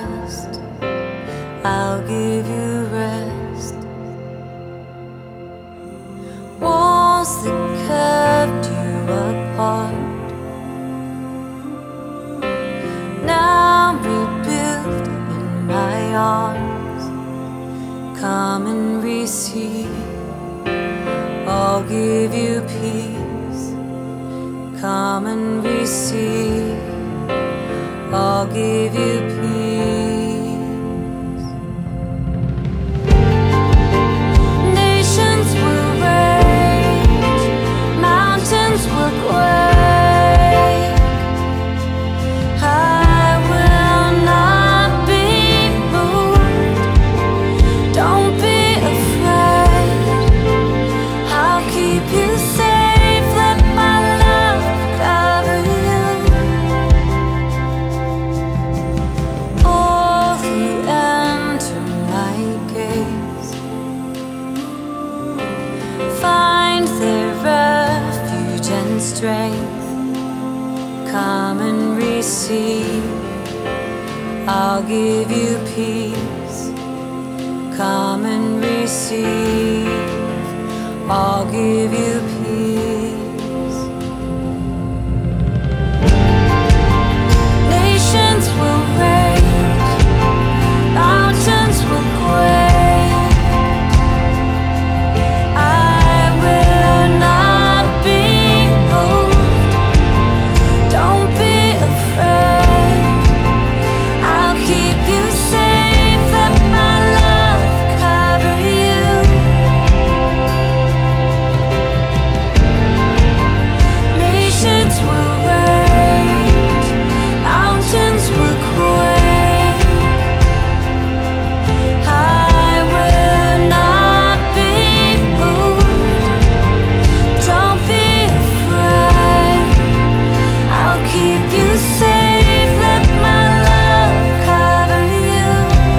trust, I'll give you rest. Walls that curved you apart, now rebuilt in my arms. Come and receive, I'll give you peace. Come and receive, I'll give you peace. Nations will rage, mountains will quake. I will not be moved. Don't be afraid, I'll keep you safe. Let my love cover you. All who enter my gates find their refuge and strength. Come and receive, I'll give you peace. Come and receive, I'll give you peace. Nations will rage, mountains will quake. I will not be moved. Don't be afraid, I'll keep you safe. Let my love cover you. Nations will rage, mountains will quake. I will not be moved. Don't be afraid, I'll keep you safe. Let my love cover you.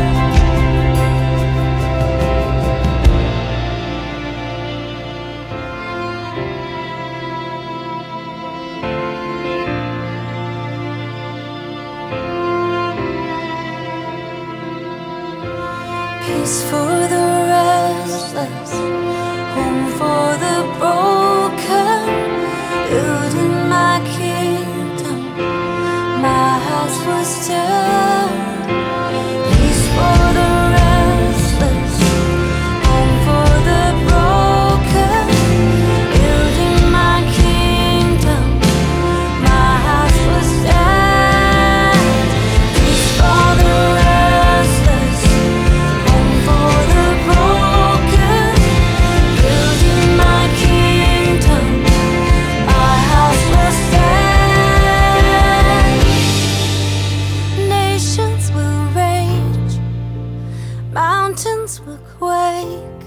Peace for the restless, home for the broken. Building my kingdom, my house was turned. Peace for the restless, home for the broken. Building my kingdom, my house was turned. Peace for the restless, home for the broken. Building my kingdom, my house was turned. Nations will rage, mountains will quake.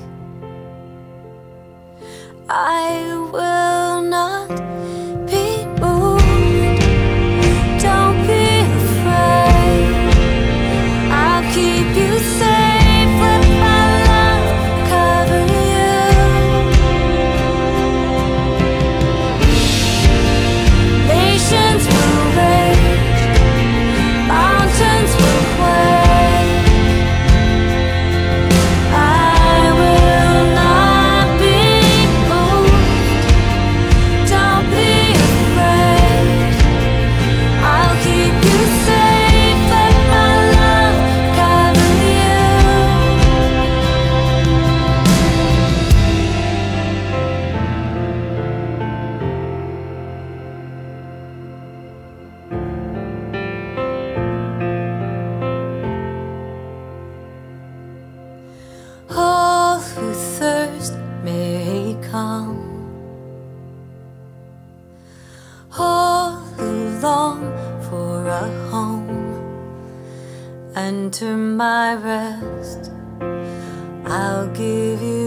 I will not be moved. Don't be afraid, I'll keep you safe. Let my love cover you. Nations will rage, mountains will quake. I will not be moved. Don't be afraid, I'll keep you safe. Let my love cover you. All who thirst may come, all who long for a home. Enter my rest, I'll give you